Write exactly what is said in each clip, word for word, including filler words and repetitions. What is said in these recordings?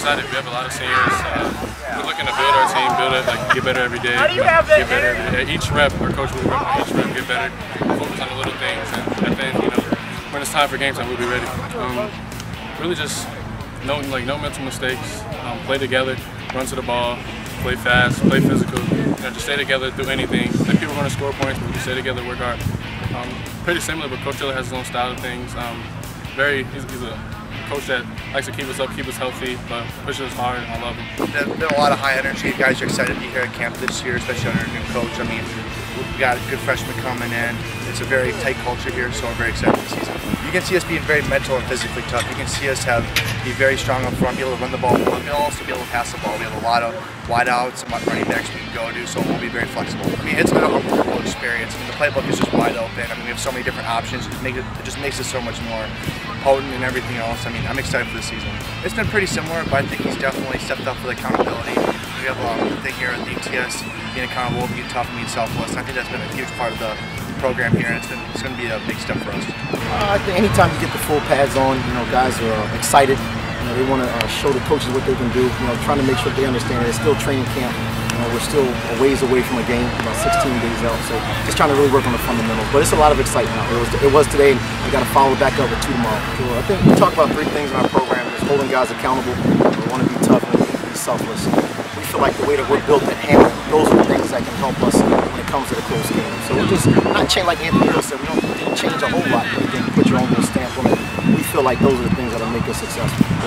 excited. We have a lot of seniors. Uh, we're looking to build our team, build it, like get better every day. You know, get better every day. Each rep, our coach will rep on each rep, get better, focus on the little things, and at the end, you know, when it's time for game time, we'll be ready. Um, really just no, like no mental mistakes. Um, play together, run to the ball, play fast, play physical. You know, just stay together, do anything. Like people are going to score points, but we stay together, work hard. Um, pretty similar, but Coach Taylor has his own style of things. Um, very, he's, he's a coach that likes to keep us up, keep us healthy, but pushes us hard, and I love him. There's been a lot of high energy. You guys are excited to be here at camp this year, especially under a new coach. I mean, we've got a good freshman coming in. It's a very tight culture here, so I'm very excited for the season. You can see us being very mental and physically tough. You can see us have be very strong up front, be able to run the ball, but we'll also be able to pass the ball. We have a lot of wideouts and running backs we can go to, so we'll be very flexible. I mean, it's been an unbelievable experience. I mean, the playbook is just wide open. I mean, we have so many different options. It, make it, it just makes it so much more potent and everything else. I mean, I'm excited for the season. It's been pretty similar, but I think he's definitely stepped up for the accountability. We have a thing here at the E T S, being accountable, being tough, and being selfless. And I think that's been a huge part of the program here, and it's, been, it's going to be a big step for us. Uh, I think anytime you get the full pads on, you know, guys are uh, excited. You know, they want to uh, show the coaches what they can do. You know, trying to make sure they understand it's still training camp. You know, we're still a ways away from a game, about sixteen days out. So just trying to really work on the fundamentals. But it's a lot of excitement out there. It was, it was today, and we got to follow back up with two tomorrow. So I think we talk about three things in our program: is holding guys accountable. We want to be tough and be selfless. We feel like the way that we're built at Hammond, those are the things that can help us when it comes to the close game. So we're just not change like Anthony Hill said. We don't didn't change a whole lot. We didn't put your own little stamp on it. We feel like those are the things that will make us successful. So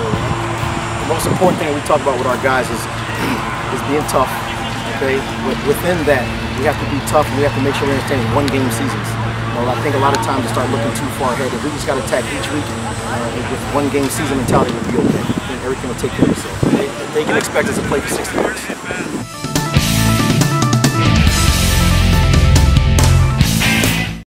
the most important thing we talk about with our guys is is being tough. Okay, within that, we have to be tough, and we have to make sure we understand one-game seasons. You know, I think a lot of times we start looking too far ahead. If we just got to attack each week uh, with one-game season mentality, we'll be okay. I think everything will take care of itself. They, they can expect us to play for sixty weeks.